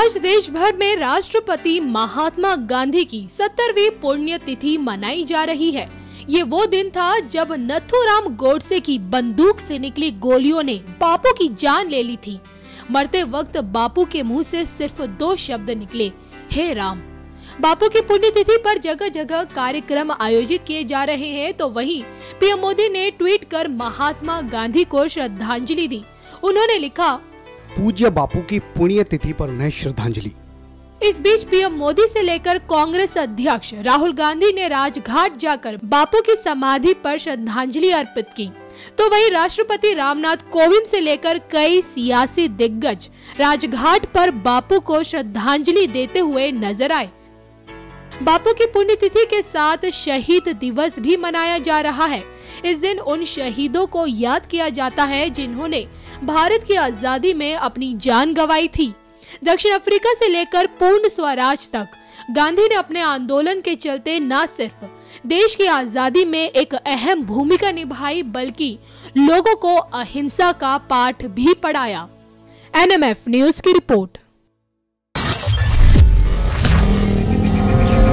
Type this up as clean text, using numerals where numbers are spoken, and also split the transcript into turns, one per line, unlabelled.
आज देश भर में राष्ट्रपति महात्मा गांधी की 70वीं पुण्यतिथि मनाई जा रही है। ये वो दिन था जब नथुराम गोडसे की बंदूक से निकली गोलियों ने बापू की जान ले ली थी। मरते वक्त बापू के मुंह से सिर्फ 2 शब्द निकले, हे राम। बापू की पुण्यतिथि पर जगह जगह कार्यक्रम आयोजित किए जा रहे हैं, तो वहीं पीएम मोदी ने ट्वीट कर महात्मा गांधी को श्रद्धांजलि दी। उन्होंने लिखा,
पूज्य बापू की पुण्यतिथि पर उन्हें श्रद्धांजलि।
इस बीच पीएम मोदी से लेकर कांग्रेस अध्यक्ष राहुल गांधी ने राजघाट जाकर बापू की समाधि पर श्रद्धांजलि अर्पित की, तो वहीं राष्ट्रपति रामनाथ कोविंद से लेकर कई सियासी दिग्गज राजघाट पर बापू को श्रद्धांजलि देते हुए नजर आए। बापू की पुण्यतिथि के साथ शहीद दिवस भी मनाया जा रहा है। इस दिन उन शहीदों को याद किया जाता है जिन्होंने भारत की आजादी में अपनी जान गंवाई थी। दक्षिण अफ्रीका से लेकर पूर्ण स्वराज तक गांधी ने अपने आंदोलन के चलते न सिर्फ देश की आजादी में एक अहम भूमिका निभाई, बल्कि लोगों को अहिंसा का पाठ भी पढ़ाया। NMF न्यूज की रिपोर्ट।